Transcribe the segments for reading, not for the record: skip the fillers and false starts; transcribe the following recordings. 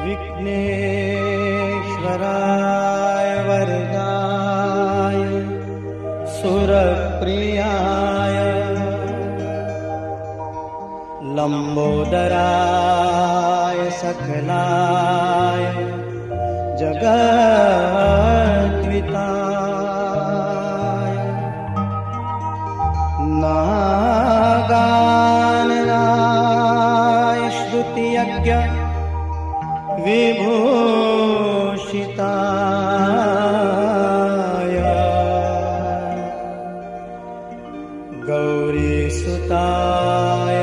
विघ्नेश्वराय वरदाय सुरप्रियाय लंबोदराय सकलाय जगद्विताय नागाननाय श्रुतियज्ञ विभूषिताय गौरीसुताय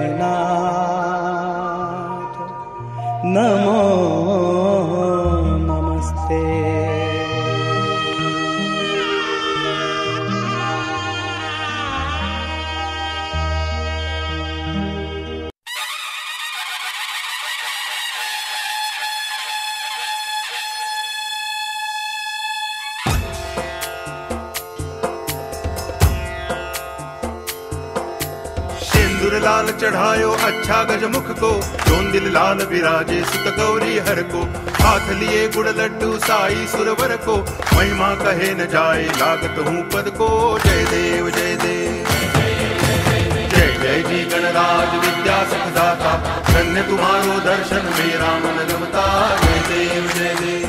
गणनाथ नमो नमस्ते। लाल चढ़ायो अच्छा गजमुख को, चोंदिल लाल विराजे सुत गौरी हर को। हाथ लिए गुड़ लड्डू साई सुरवर को, महिमा कहे न जाए लागत हूँ पद को। जय देव जय देव जय जय जी गणराज विद्या सुखदाता, धन्य तुम्हारो दर्शन मेरा मन रमता। जय देव जय देव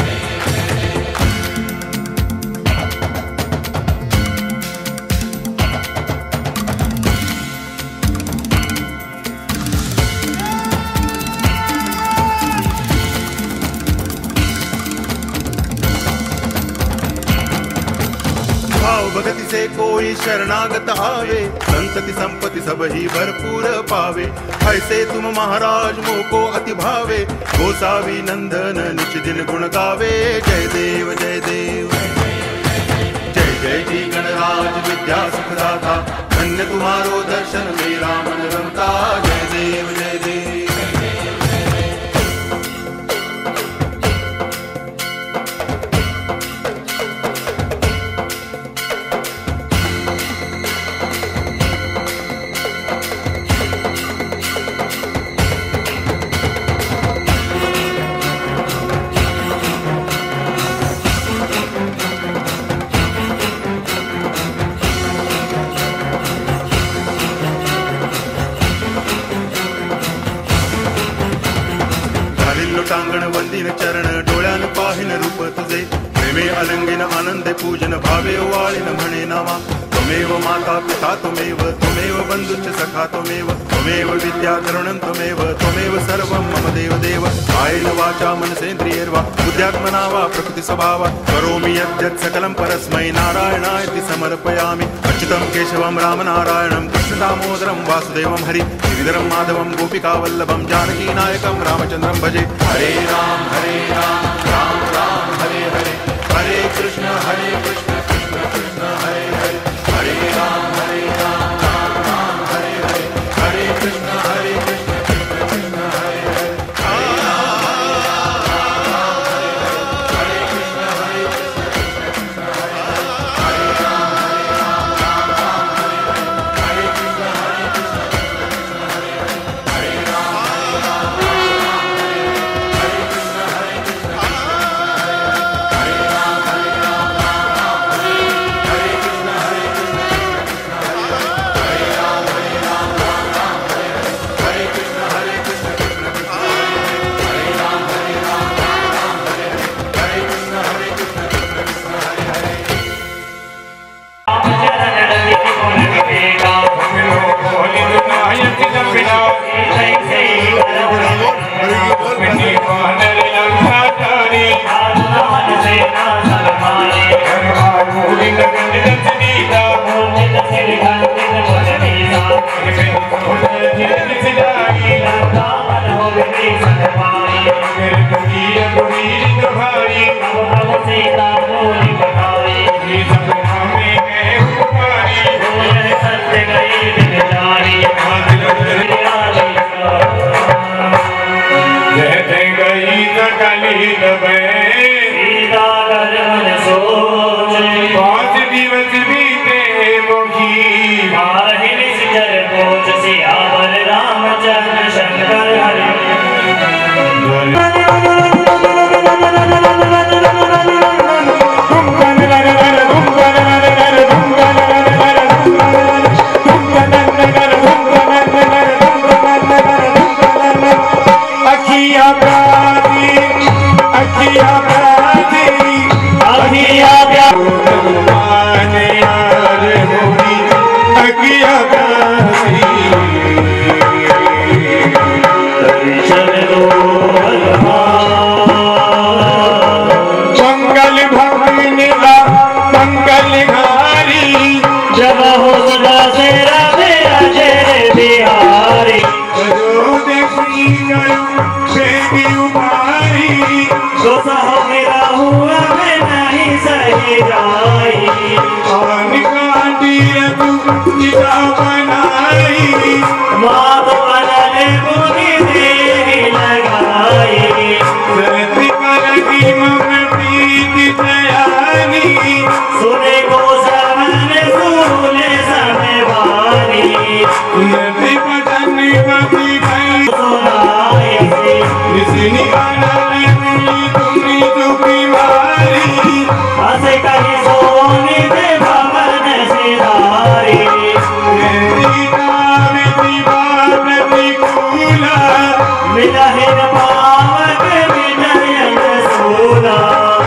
भगति से कोई शरणागत आवे, संतति संपत्ति सब ही भरपूर पावे। ऐसे तुम महाराज मोको अति भावे, गोसावी नंदन निच दिन गुण गावे। जय देव जय देव जय जय जी गणराज विद्या सुखदाता, धन्य तुम्हारो दर्शन मेरा मन रमता। जय देव जय देव टांगण वंदिन चरण डोळ्यान पाहिन रूप तुझे, प्रेमे अलंगिन आनंदे पूजन भावे वाळिन म्हणे नामा। त्वमेव माता पिता त्वमेव, त्वमेव बंधुश्च सखा त्वमेव, त्वमेव विद्या तरुणं त्वमेव, त्वमेव सर्वं मम देव देव। कायेन वाचा मनसेन्द्रियैर्वा बुद्ध्यात्मना वा प्रकृति स्वभावात् करोमि यद्यत् सकलं परस्मै नारायणायति समर्पयामि। अच्युतं केशवं रामनारायणं कृष्ण दामोदरं वासुदेवं हरि गिरिधरं माधवं गोपिकावल्लभं जानकीनायकं रामचन्द्रं भजे। हरे राम राम राम हरे हरे, हरे कृष्ण कृष्ण कृष्ण हरे हरे। हरे राम राम राम हरे हरे, हरे कृष्ण कृष्ण कृष्ण हरे हरे। हरे कृष्ण कृष्ण कृष्ण हरे हरे। हरे राम राम हरे हरे, हरे कृष्ण कृष्ण कृष्ण हरे हरे। हरे राम राम हरे हरे, हरे कृष्ण कृष्ण हरे राम हरे राम हरे कृष्ण हरे राम हरे हरे कृष्ण हरे कृष्ण कृष्ण हरे राम हरे राम हरे हरे कृष्ण हरे कृष्ण कृष्ण कृष्ण हरे हरे। रामचंद्र शंकर हरे आनंद मुनि देहि लगाए धरती पर की मम प्रीति जयानी सुने को सवन सूले समय वारी नदी बदन बपी गई सुनाए से निसिनी आनंद मुनि तुमी दुखी मारी हस कही सोनी दे भवन सिधारी मिलहिन पावक विनयन सूना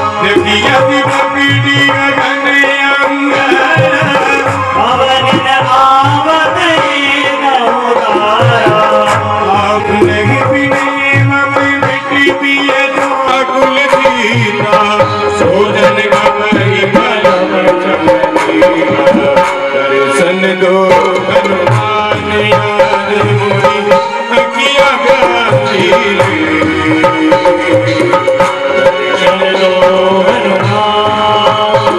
पवन आवत दर्शन दो हनुमान यार मोरी अखियाँ गाती दर्शन दो हनुमान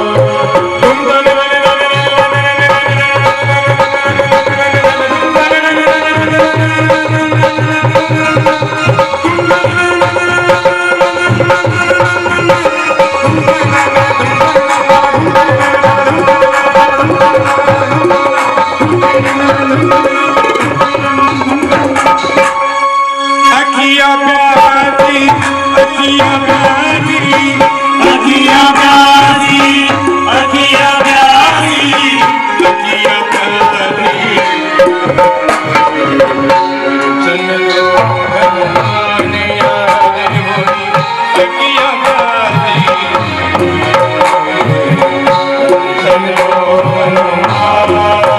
अखियाँ प्यारी अखियाँ प्यारी अखियाँ प्यारी अखियाँ प्यारी अखियाँ प्यारी दर्शन दो हनुमान यार मोरी अखियाँ प्यारी दर्शन दो हनुमान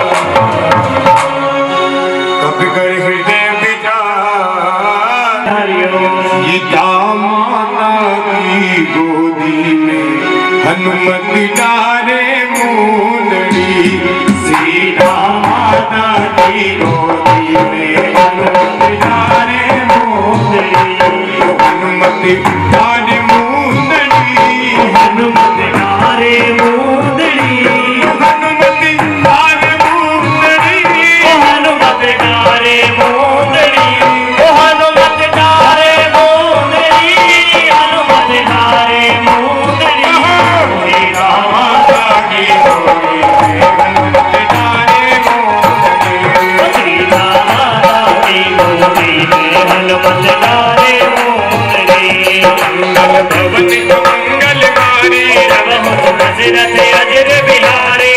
कभी कर हृदय विचार ये दामाना की गोदी में हनुमत डारे मुंदड़ी सीता माता की गोदी में हनुमत डारे मुंदड़ी हनुमत डारे मुंदड़ी हनुमत नारे मुंदड़ी हनुमत डारे मुंदड़ी हनुमत नारे मुंदड़ी हनुमत नारे मुंदड़ी हनुमत नारे मुंदड़ी सीता माता की गोदी में हनुमत डारे मुंदड़ी सीता माता की गोदी में हनुमत नारे मुंदड़ी मंगल भवन मंगलकारी बहुत दशरथ अजर बिहारी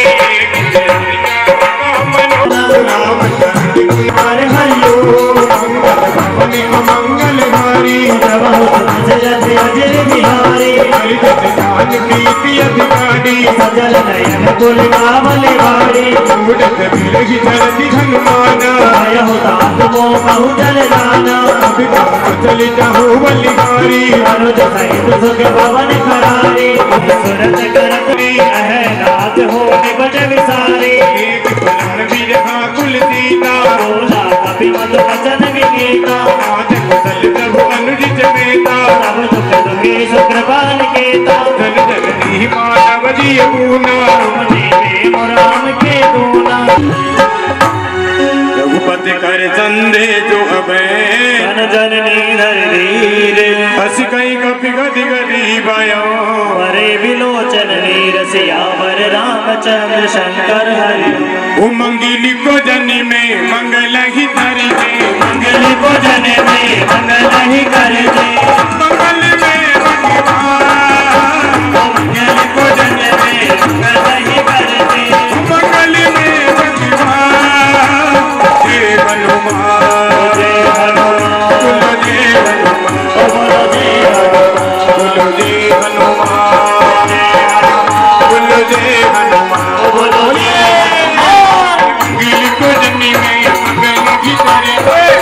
हर हल्लो मंगलकारी बहुत दशरथ अजर बिहारी प्रीति अधिकारी सजल नयन कुल कावल वारी सूरत बिरही धरती हनुमाना आय हो तात मो बहु जल जाना चल जाहु बलिहारी अनुज सहित सुख भवन खरारी सुरत करत अहनाथ हो निबट विसारी एक परण बिरहा कुल सीता बोला कपि मधु वचन विगीता आज कुशल प्रभु अनुज जमेता तब दुख दुखे सुकृपान केता जन जननी मानव जिय पूना देवे राम के दूना रघुपति कर चंदे जो अबे जन जननी धर धीर हस कई कपि गति गति भयो परे विलोचन नीर सियावर रामचंद्र शंकर हरि उमंगिली को जनी में मंगल ही धरी दे मंगल को जन में मंगल ही कर दे मंगल में मंगल को जन में मंगल ही कर दे मंगल में जय हनुमान जय हनुमान बोलो जय हनुमान बोलो जय बोलो जय हनुमान बोलो जय हनुमान बोलो जय मंगल को जनी में मंगल की धरी दे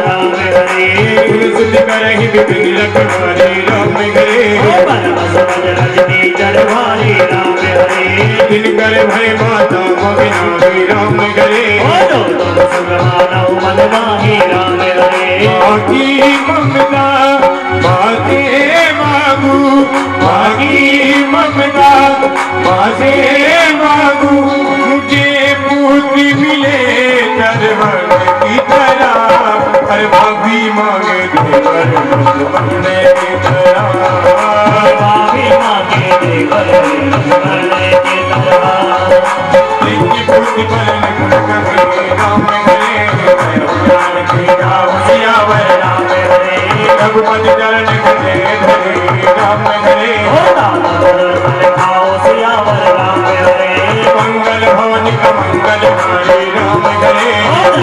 राम हरे सुध करहि विपिन रखवारे राम करे रजनी चढ़वारी राम हरे दिन कर भय माता मविनारी राम करे मन माही राम हरे बाकी ममता बाते मागू बाकी ममता बाते मागू मुझे पुत्र मिले दरबार की तरह हर भाभी मांगे देवर बनने की तरह भाभी मांगे देवर बनने की तरह इनकी पुत्र बलन गुण करे राम करे प्राण की राम सियावर राम हरे रघुपति चरण करे धरे राम करे खाओ सियावर राम हरे मंगल भवन का मंगल हारे राम करे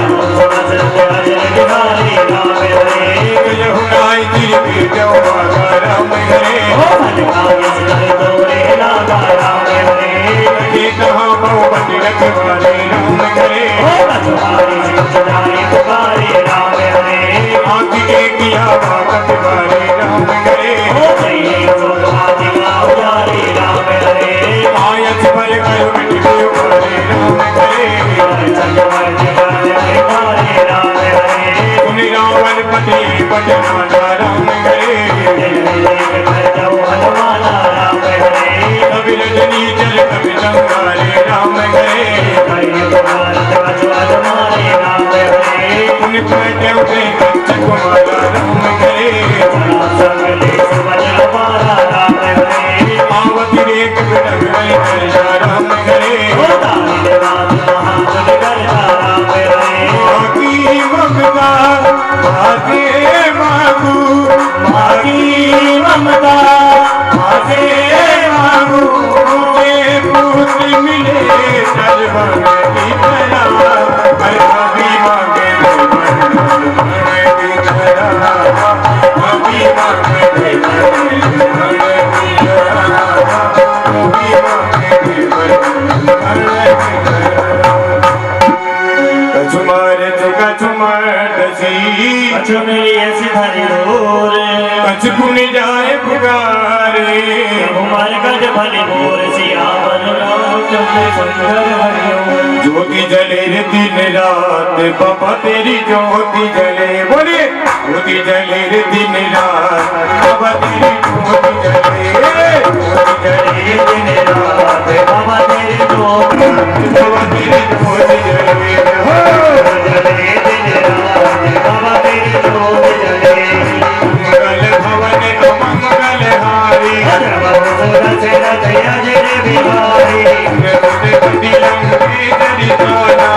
बिहारी राम हरे यहुनाई गिर के जवागा राम करे दौड़े लागा राम हरे ये कहाँ बहुपति रखवारे राम करे पुकारे राम हरे आँखी के किया बात बारे राम करे राम हरे आयत पर करो मिट गयो बारे राम करे राम हरे सुन रावण पति पटनाना राम करे हनुमाना राम हरे कवि रजनी जल कवि संगारे राम करे राम हरे उन पैटे उठे कंच कुमारा राम करे राम हरे आवती रेख बिडग गई करजा राम करे बाकी ममता बाके मागू बाकी ममता बाके मागू मुझे पुत्र मिले दरबार की तरह हर भाभी मांगे दरबार की तरह भाभी मांगे दरबार की तरह भाभी मांगे दरबार की तरह कछुमार तो कछुमार दसी कछु मेरी ऐसी धरी डोर कछु कुन जाए पुकारे कुमार गज भले मोर सियावर रामचंद्र सुंदर हरिओ ज्योति जले रे दिन रात बाबा तेरी ज्योति जले बोले ज्योति जले रे दिन रात बाबा तेरी ज्योति जले ज्योति जले दिन रात बाबा तेरे ज्योति बाबा तेरी ज्योति जले हो जले दिन रात बाबा तेरे ज्योति जले मंगल भवन अमंगल हारी बिहारी बंदी लंके दरिदाना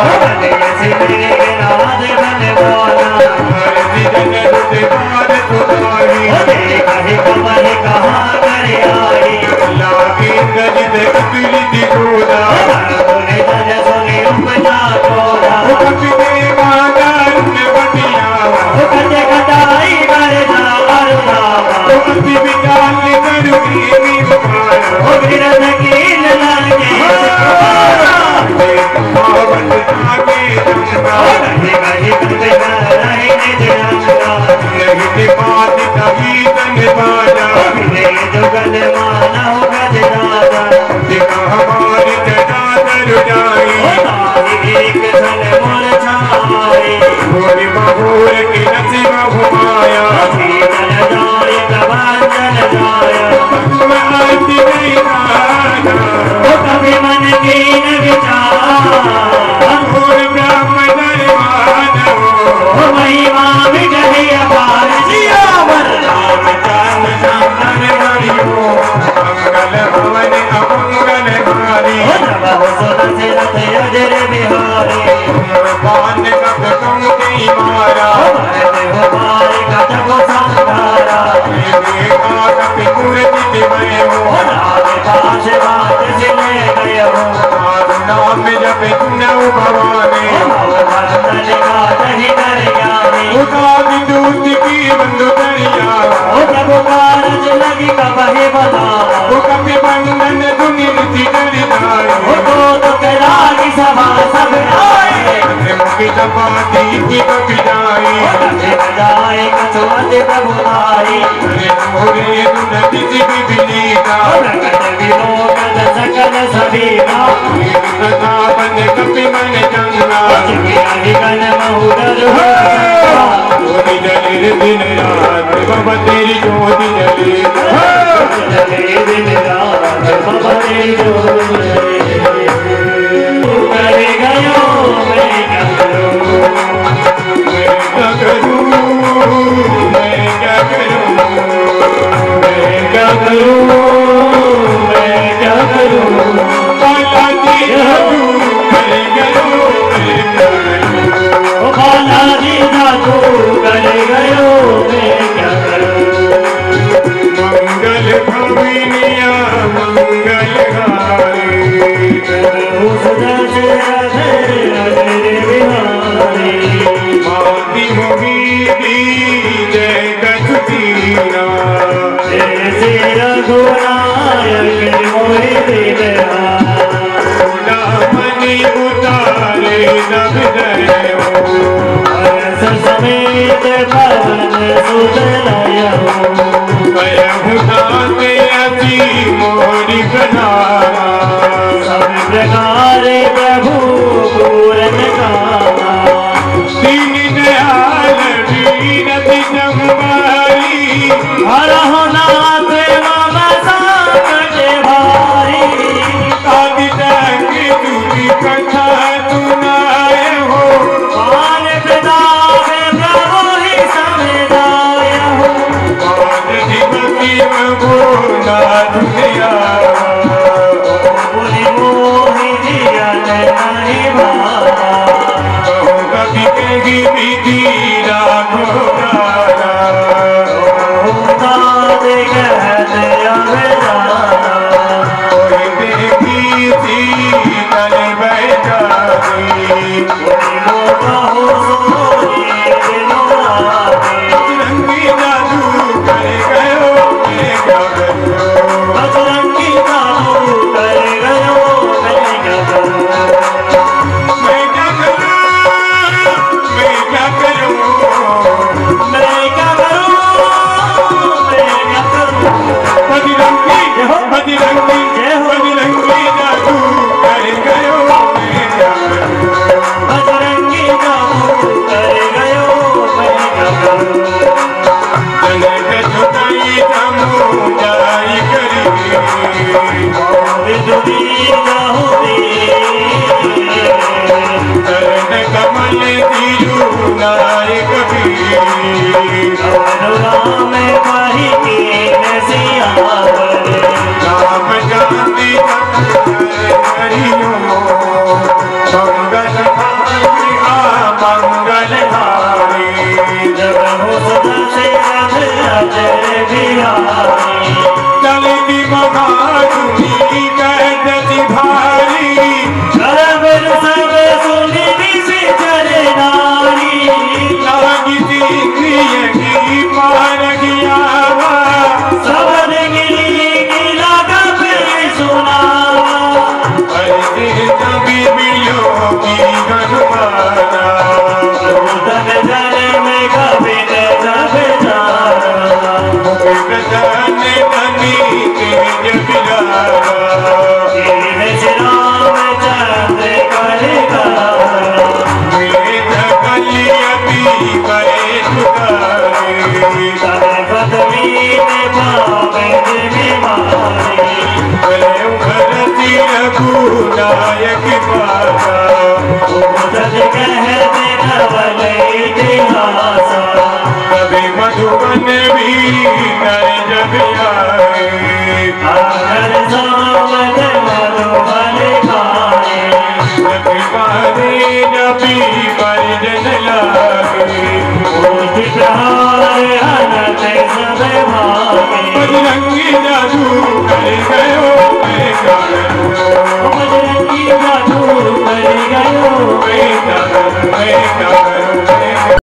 नाद बनवाना भारती जन रुते बार तुकारी कहीं कमर कहाँ कर आई लागे दलित कपिली दिगोदा सुने तज सुने उपजा तोरा कपि देवादार ने बटिया कटे कटाई कर जा अरुणावा अति विकाल करुगी निभाया गिरन कील लागे पावन आगे जंगा कहीं कहीं कहीं रहे निज रंगा नहीं बात कभी तन बाजा जुगल माना गज दादा दिखा हमारी जटा दर जाई एक सन मोर छाई भोरी बबूर की नसीब घुमाया जल जाय कबान जल जाय मैं आती नहीं राजा कभी मन की न विचार भोर ब्रह्म दरबार महिमा विजय अपार सियावर राम चांद चांदन हरिओ मंगल भवन अमंगल हारी बहु सुन सिरत अजर बिहारी पान कप तुम की मारा भरत हो पार कटक संधारा देखा कपि मूर्ति दिवय हो राम पास बात सिले गय हो नाम जप नौ भवानी भरतन का दही कर ज्ञानी उठा विदूत की बंधु दरिया जब कारज लगी कबहे बना कपि बंधन दुनिति दरिदाए तो रागी सभा सब आए मुखी तपाती की कपि जाए जाए कसवत प्रभुताई मोरे दुनति सिबि बिनीता प्रकट विलोकन सकल सबीना तथा बन कपि मन चंगा अधिगन महुदर ज्योति जले दिन रात बाबा तेरी ज्योति जले जले दिन रात बाबा तेरी ज्योति जले कर गयो मैं क्या करूं मैं क्या करूं मैं क्या करूं मैं क्या करूं मैं क्या करूं बालाजी जादू कर गयो मैं क्या करूं ओ बालाजी जादू कर गयो मैं क्या करूं मंगल भविनिया मंगल गारी उस दशरथ अजर बिहारी माती मोहिनी जय कछुतीना जैसे रघुनायक मोहि दिलहा मणि उतारे नभ दयो हर्ष समेत पवन सुत लयो कयहु नाते अति मोरि कनारा सब प्रकार प्रभु पूरन कामा दीन दयाल बीनति जम्बारी हरहु नाथ मम संकट भारी आदि तक तुझी कथा सुनाए हो मान प्रताप प्रभु ही समुदाय हो आज जीवती भोला दुनिया पुनि मोहि जियत नहीं भावा कभी कभी विधि राघो गाना दाद कहत अवदाना कोई देखी थी तल बैठारी पुनि मोटा हो सोई दिनो राती रंगी जादू कर गयो मैं क्या करूं बजरंगी जादू कर गयो मैं क्या करूं मैं क्या करूं मैं क्या करूं मैं क्या करूं मैं क्या करूं बजरंगी बजरंगी जय हो। बजरंगी जादू कर गयो मैं क्या करूं बजरंगी जादू कर गयो मैं क्या करूं जनक छुटाई तमो जाई करी विदुरी जाहुदी चरण कमल दिलु नायक भी राम कही के सियावर राम जानती करियो मंगल हारी मंगल हारी जब हो सदा से अजर बिहारी चलती मगाजुनी कहती भारी करबर सब सुनी से चरे नारी लागी की पार गया सबन की लागा पे सुनावा अरे कभी मिलो की गनुमाना तन जले में कभी जब जाना जाने धनी तेज बिलारा तेरे श्राम चंद्र करेगा मेरे जगलियती करे सुधारे तन पदवी में पावे में मारे भले उभरती रघु नायक पासा सच कहते नवल इतिहासा कभी मधुबन भी नर जब आए आकर सामद मधुबन खाए नबी पारे नबी परिजन लागे कोटि प्रहार अनंत सब भागे बजरंगी जादू कर गयो मैं क्या करूं बजरंगी जादू कर गयो मैं क्या करूं मैं क्या करूं